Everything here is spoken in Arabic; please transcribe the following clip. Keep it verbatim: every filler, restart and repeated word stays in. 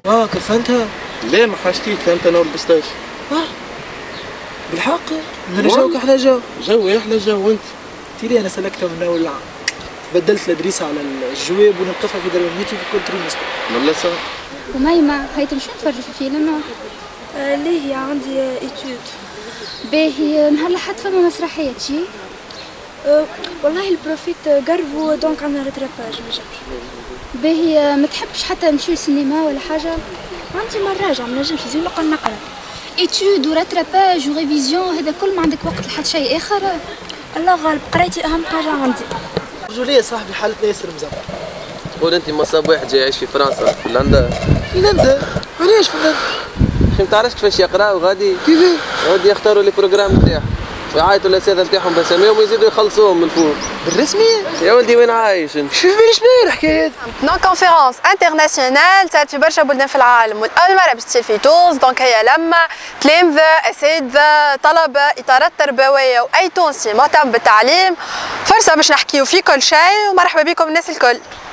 اه كفنتها؟ لا ما حاجتي فهمت انا والبسطاش. اه بالحق من جوك احلى جو. جو احلى جو وانت. تيلي انا سلكتها من اول عام. بدلت الادريسه على الجواب ونلقفها في دربنيتي في كل تريمستر. والله صح. وميمة هاي تمشي نتفرجوا في فيلم؟ آه ليه عندي ايتود. باهي نهار الأحد فما مسرحية شي؟ أه والله البروفيت قربوا دونك عندنا ريتراباج ما جابش. باهي ما تحبش حتى نمشيو سينما ولا حاجة؟ عندي مراجع ما نجمش لازم نقعد نقرا. ايتود وراتراباج وريفيزيون هذا كل ما عندك وقت لحد شيء آخر؟ الله غالب قرايتي أهم حاجة عندي. رجولية صاحبي حالتنا ياسر مزبط. قول انت مصاب واحد جاي يعيش في فرنسا في فنلندا. فنلندا؟ علاش فنلندا؟ ما تعرفش كيفاش يقراو غادي؟ كيفاه؟ غادي يختاروا لي بروجرام نتاعهم ويعيطوا الاساتذه نتاعهم باساميهم ويزيدوا يخلصوهم من الفوق. بالرسمية؟ يا ولدي وين عايش انت؟ شوف باليش باهي الحكاية هذه. نون كونفيرونس انترناسيونال صارت في برشا بلدان في العالم والأول مرة باش تصير في تونس دونك هي لما تلامذة أساتذة طلبة إطارات تربوية وأي تونسي مهتم بالتعليم فرصة باش نحكيو في كل شيء ومرحبا بكم الناس الكل.